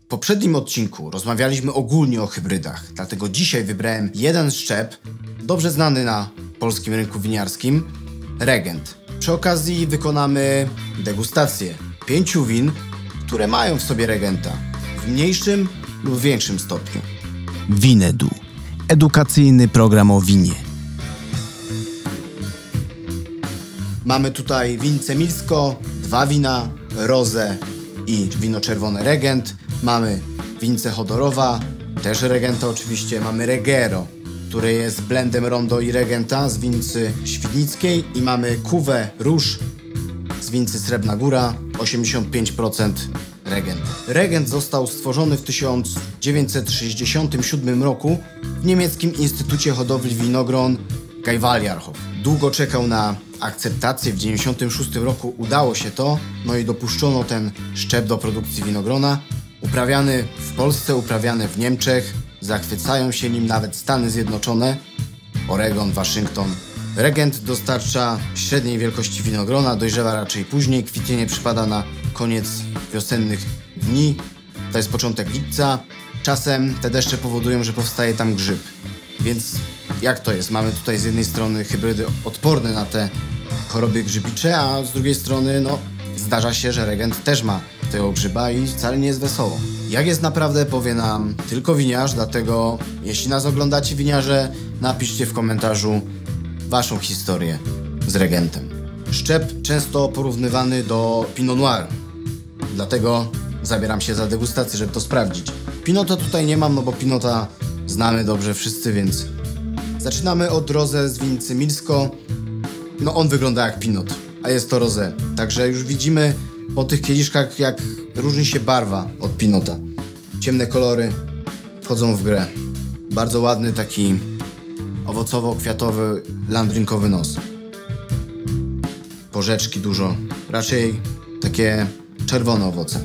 poprzednim odcinku rozmawialiśmy ogólnie o hybrydach, dlatego dzisiaj wybrałem jeden szczep, dobrze znany na polskim rynku winiarskim, Regent. Przy okazji wykonamy degustację 5 win, które mają w sobie Regenta, w mniejszym lub większym stopniu. Winedu. Edukacyjny program o winie. Mamy tutaj wince Milsko, 2 wina, Rosé i wino czerwone Regent. Mamy wince Chodorowa, też Regenta oczywiście. Mamy Regero, które jest blendem Rondo i Regenta z wincy Świdnickiej. I mamy Cuvée Rouge z wincy Srebrna Góra, 85% Regent. Regent został stworzony w 1967 roku w niemieckim Instytucie Hodowli Winogron Geiwaljarhof. Długo czekał na akceptację, w 1996 roku udało się to, no i dopuszczono ten szczep do produkcji winogrona. Uprawiany w Polsce, uprawiany w Niemczech, zachwycają się nim nawet Stany Zjednoczone, Oregon, Waszyngton. Regent dostarcza średniej wielkości winogrona, dojrzewa raczej później, kwitnienie przypada na koniec wiosennych dni, to jest początek lipca. Czasem te deszcze powodują, że powstaje tam grzyb, więc jak to jest? Mamy tutaj z jednej strony hybrydy odporne na te choroby grzybicze, a z drugiej strony zdarza się, że Regent też ma tego grzyba i wcale nie jest wesoło. Jak jest naprawdę, powie nam tylko winiarz, dlatego jeśli nas oglądacie winiarze, napiszcie w komentarzu waszą historię z Regentem. Szczep często porównywany do Pinot Noir, dlatego zabieram się za degustację, żeby to sprawdzić. Pinota tutaj nie mam, bo Pinota znamy dobrze wszyscy, więc zaczynamy od Rosé z wincy Milsko. On wygląda jak Pinot, a jest to Rosé. Także już widzimy po tych kieliszkach, jak różni się barwa od Pinota. Ciemne kolory wchodzą w grę. Bardzo ładny, taki owocowo-kwiatowy, landrynkowy nos. Porzeczki dużo, raczej takie czerwone owoce.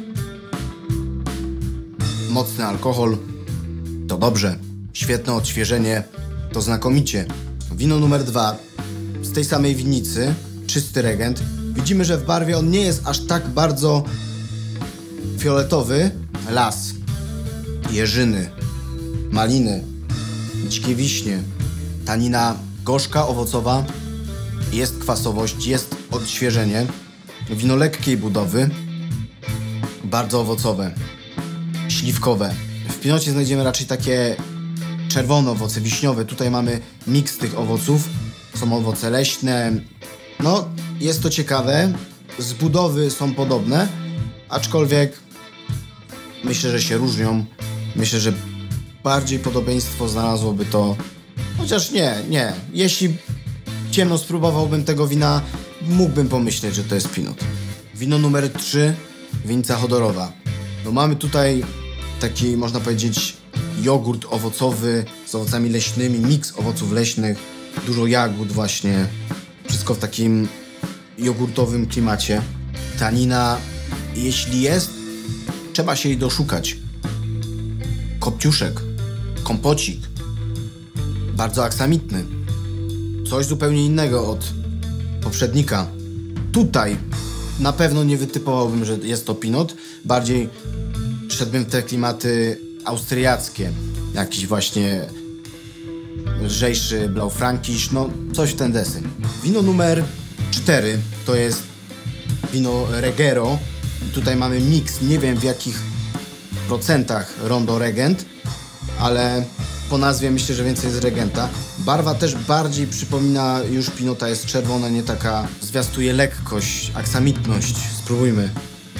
Mocny alkohol, to dobrze. Świetne odświeżenie, to znakomicie. Wino numer 2 z tej samej winnicy, czysty Regent. Widzimy, że w barwie on nie jest aż tak bardzo fioletowy. Las, jeżyny, maliny, dzikie wiśnie, tanina gorzka, owocowa, jest kwasowość, jest odświeżenie. Wino lekkiej budowy, bardzo owocowe, śliwkowe. W Pinocie znajdziemy raczej takie czerwone owoce, wiśniowe. Tutaj mamy miks tych owoców. Są owoce leśne. Jest to ciekawe. Z budowy są podobne, aczkolwiek myślę, że się różnią. Myślę, że bardziej podobieństwo znalazłoby to... Chociaż nie. Jeśli ciemno spróbowałbym tego wina, mógłbym pomyśleć, że to jest Pinot. Wino numer 3, winca Chodorowa. Mamy tutaj taki, można powiedzieć, jogurt owocowy z owocami leśnymi, miks owoców leśnych, dużo jagód właśnie, wszystko w takim jogurtowym klimacie. Tanina, jeśli jest, trzeba się jej doszukać. Kopciuszek, kompocik, bardzo aksamitny, coś zupełnie innego od poprzednika. Tutaj na pewno nie wytypowałbym, że jest to Pinot, bardziej szedłbym w te klimaty austriackie, jakiś właśnie lżejszy Blaufränkisch, coś w ten deseń. Wino numer 4 to jest wino Regero. Tutaj mamy miks, nie wiem w jakich procentach Rondo Regent, ale po nazwie myślę, że więcej z Regenta. Barwa też bardziej przypomina już Pinota, jest czerwona, nie taka, zwiastuje lekkość, aksamitność. Spróbujmy.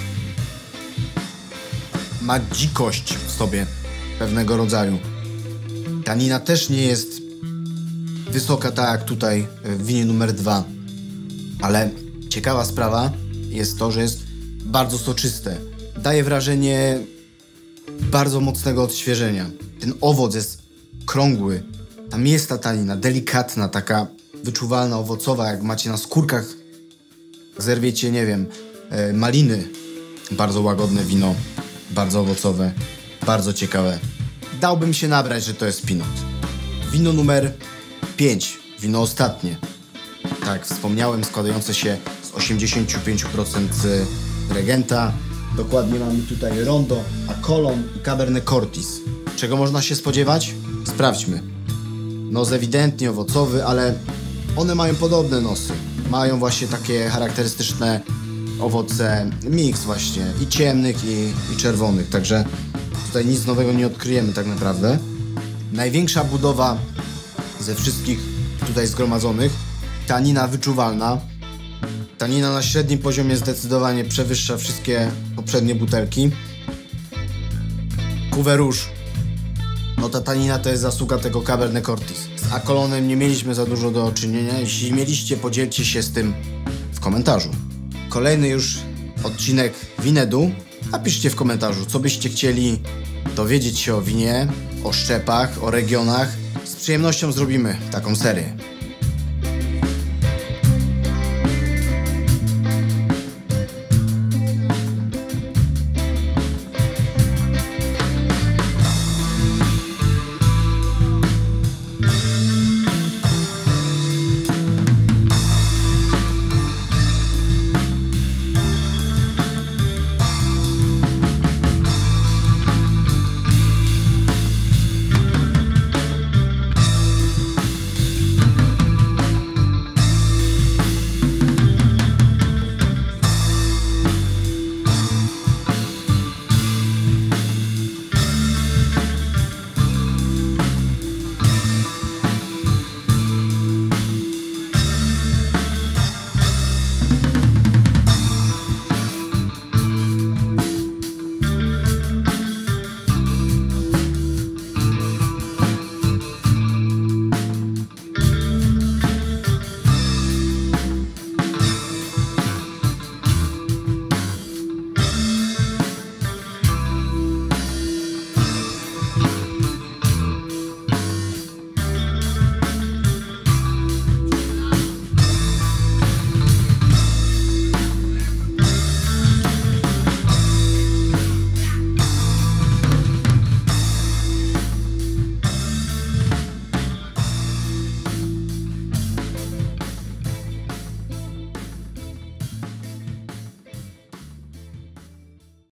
Ma dzikość w sobie pewnego rodzaju. Tanina też nie jest wysoka tak jak tutaj w winie numer 2, ale ciekawa sprawa jest to, że jest bardzo soczyste. Daje wrażenie bardzo mocnego odświeżenia. Ten owoc jest krągły, tam jest ta tanina, delikatna, taka wyczuwalna, owocowa, jak macie na skórkach, zerwiecie, nie wiem, maliny. Bardzo łagodne wino, bardzo owocowe, bardzo ciekawe. Dałbym się nabrać, że to jest Pinot. Wino numer 5, wino ostatnie. Tak, wspomniałem, składające się z 85% Regenta. Dokładnie mamy tutaj Rondo, Acolon i Cabernet Cortis. Czego można się spodziewać? Sprawdźmy. Nos ewidentnie owocowy, ale one mają podobne nosy. Mają właśnie takie charakterystyczne owoce mix właśnie i ciemnych i czerwonych, także tutaj nic nowego nie odkryjemy tak naprawdę. Największa budowa ze wszystkich tutaj zgromadzonych, tanina wyczuwalna. Tanina na średnim poziomie zdecydowanie przewyższa wszystkie poprzednie butelki. Cuvée Rouge. No ta tanina to jest zasługa tego Cabernet Cortis. Z Acolonem nie mieliśmy za dużo do czynienia. Jeśli mieliście, podzielcie się z tym w komentarzu. Kolejny już odcinek Winedu. Napiszcie w komentarzu, co byście chcieli dowiedzieć się o winie, o szczepach, o regionach. Z przyjemnością zrobimy taką serię.